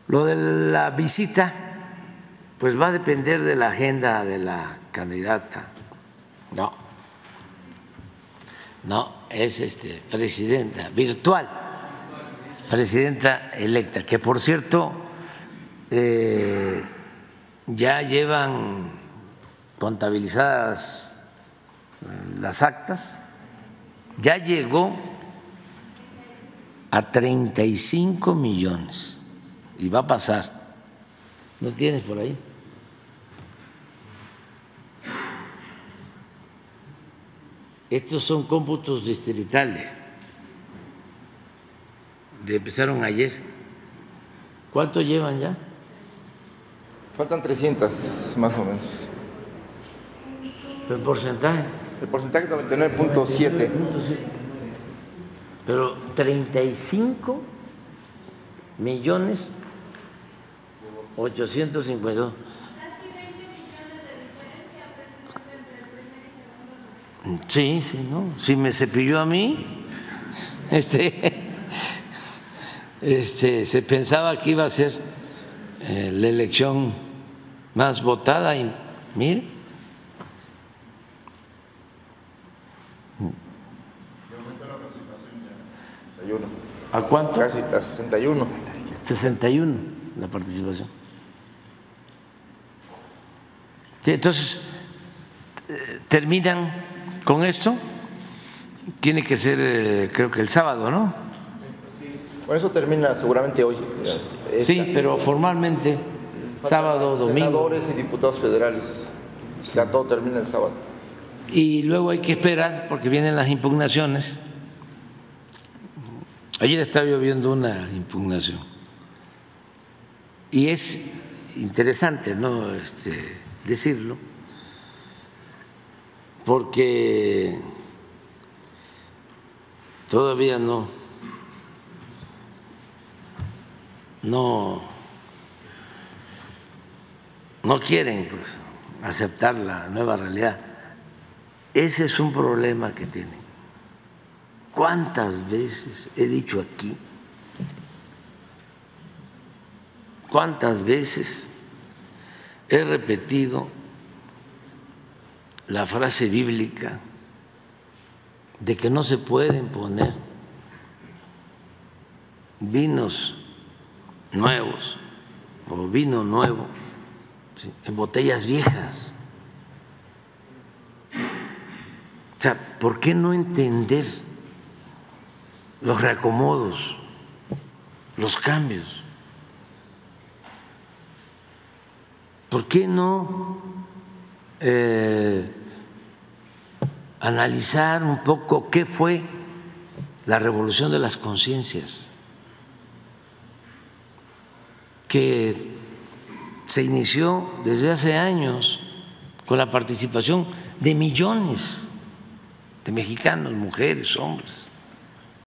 Lo de la visita, pues va a depender de la agenda de la candidata. No, es presidenta virtual, presidenta electa, que por cierto ya llevan contabilizadas las actas, ya llegó a 35 millones y va a pasar. ¿No tienes por ahí? Estos son cómputos distritales, empezaron ayer. ¿Cuánto llevan ya? Faltan 300 más o menos. ¿El porcentaje? El porcentaje es 99.7. Pero 35 millones 852. Casi 20 millones de diferencia, presidente, entre el primer y segundo. Sí, ¿no? Si me cepilló a mí, se pensaba que iba a ser la elección más votada y mire. ¿A cuánto? Casi a 61. 61 la participación. Sí, entonces, terminan con esto, tiene que ser creo que el sábado, ¿no? Bueno, eso termina seguramente hoy. Sí, pero formalmente sábado, domingo. Senadores y diputados federales. Ya todo termina el sábado. Y luego hay que esperar porque vienen las impugnaciones. Ayer estaba yo viendo una impugnación y es interesante, ¿no? Decirlo, porque todavía no quieren pues aceptar la nueva realidad. Ese es un problema que tienen. ¿Cuántas veces he dicho aquí? ¿Cuántas veces he repetido la frase bíblica de que no se pueden poner vinos nuevos o vino nuevo en botellas viejas? O sea, ¿por qué no entender los reacomodos, los cambios? ¿Por qué no analizar un poco qué fue la revolución de las conciencias que se inició desde hace años con la participación de millones de mexicanos, mujeres, hombres?